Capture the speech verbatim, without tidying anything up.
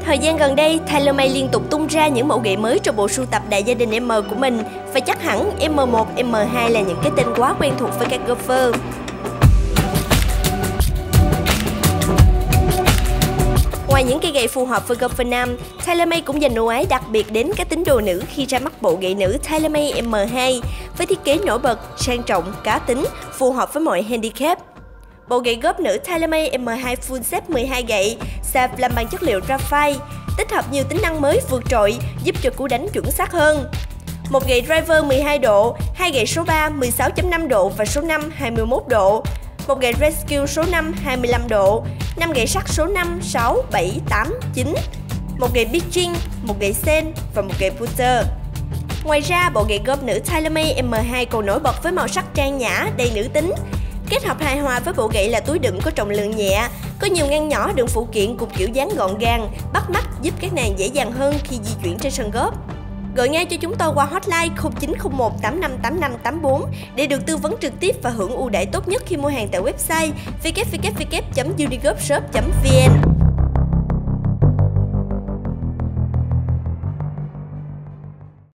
Thời gian gần đây, TaylorMade liên tục tung ra những mẫu ghế mới trong bộ sưu tập đại gia đình M của mình. Và chắc hẳn M một, M hai là những cái tên quá quen thuộc với các golfer. Ngoài những cây gậy phù hợp với golfer nam, TaylorMade cũng dành ưu ái đặc biệt đến các tín đồ nữ khi ra mắt bộ gậy nữ TaylorMade M hai với thiết kế nổi bật, sang trọng, cá tính, phù hợp với mọi handicap. Bộ gậy golf nữ TaylorMade M hai Full Set mười hai gậy, sạp làm bằng chất liệu graphite, tích hợp nhiều tính năng mới vượt trội giúp cho cú đánh chuẩn xác hơn. Một gậy driver mười hai độ, hai gậy số ba mười sáu chấm năm độ và số năm hai mươi mốt độ, một gậy rescue số năm hai mươi lăm độ, năm gậy sắt số năm, sáu, bảy, tám, chín, một gậy pitching, một gậy sen và một gậy putter. Ngoài ra, bộ gậy golf nữ TaylorMade M hai còn nổi bật với màu sắc trang nhã, đầy nữ tính. Kết hợp hài hòa với bộ gậy là túi đựng có trọng lượng nhẹ, có nhiều ngăn nhỏ đựng phụ kiện cùng kiểu dáng gọn gàng, bắt mắt giúp các nàng dễ dàng hơn khi di chuyển trên sân golf. Gọi ngay cho chúng tôi qua hotline không chín không một tám năm tám năm tám bốn để được tư vấn trực tiếp và hưởng ưu đãi tốt nhất khi mua hàng tại website w w w chấm unigolfshop chấm v n.